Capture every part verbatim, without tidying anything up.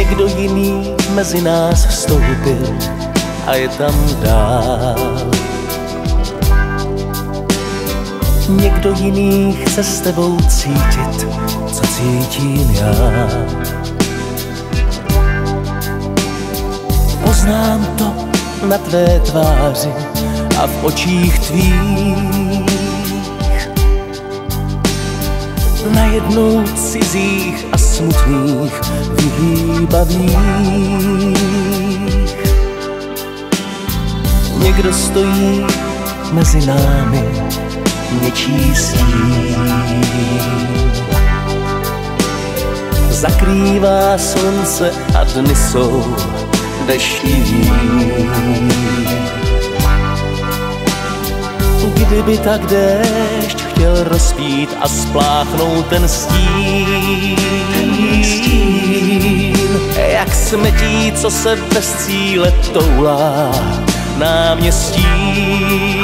Někdo jiný mezi nás vstoupil a je tam dál. Někdo jiný chce s tebou cítit, co cítím já. Poznám to na tvé tváři a v očích tvých. Najednou cizích a smutných, vyhýbavých. Někdo stojí mezi námi, něčí stín. Zakrývá slunce a dny jsou deštivý. Kdyby tak déšť chtěl rozpít a spláchnout ten stín, jak smetí, co se bez cíle toulá náměstím.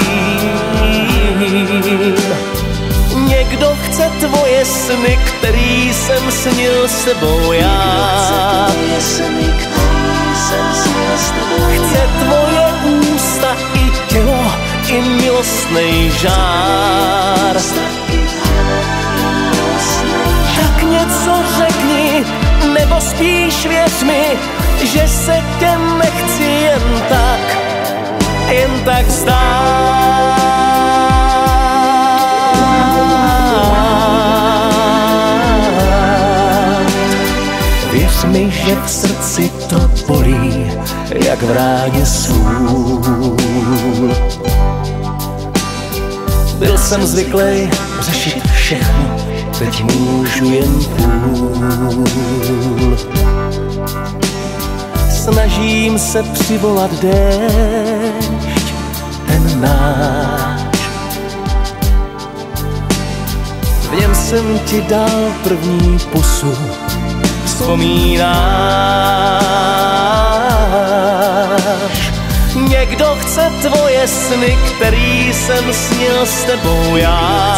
Někdo chce tvoje sny, který jsem snil s tebou já. Chce tvoje ústa i tělo, i milostnej žár. Tak něco řekni, nebo spíš věř mi, že se tě nechci jen tak, jen tak vzdát. Věř mi, že v srdci to bolí, jak v ráně sůl. Byl jsem zvyklý řešit všechno, teď můžu jen půl. Snažím se přivolat déšť, ten náš. V něm jsem ti dal první pusu, vzpomínáš. Někdo chce tvoje sny, který jsem snil s tebou já.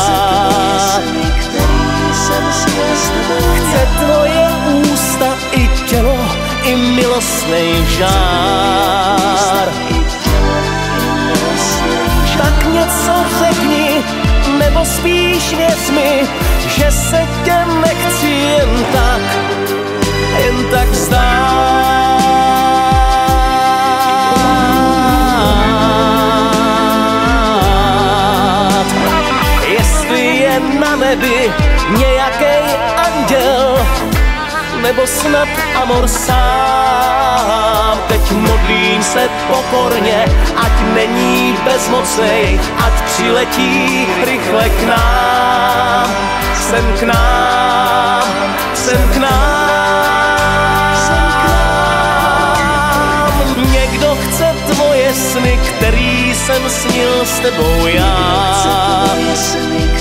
Chce tvoje ústa i tělo, i milostnej žár. Tak něco řekni, nebo spíš věř mi, že se tě nechci jen tak, jen tak vzdát. Jestli je na nebi nějakej anděl, nebo snad amor sám, teď modlím se pokorně, ať není bezmocnej, ať přiletí rychle k nám, sem k nám, sem k nám. Někdo chce tvoje sny, který jsem snil s tebou já.